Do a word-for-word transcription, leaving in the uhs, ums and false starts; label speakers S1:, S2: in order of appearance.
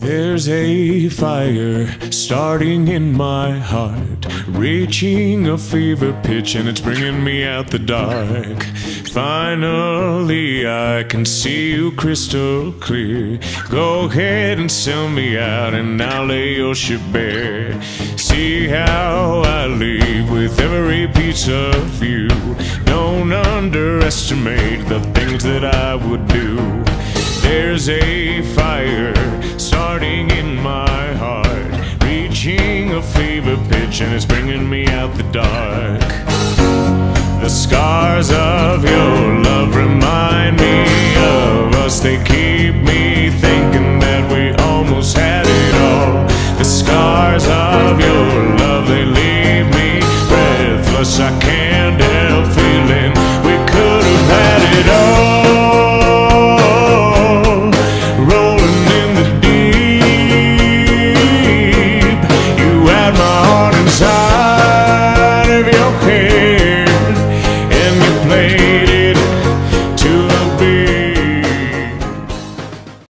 S1: There's a fire starting in my heart, reaching a fever pitch, and it's bringing me out the dark. Finally I can see you crystal clear. Go ahead and sell me out and I'll lay your ship bare. See how I leave with every piece of you. Don't underestimate the things that I would do. There's a fire starting in my heart, reaching a fever pitch, and it's bringing me out the dark. The scars of your love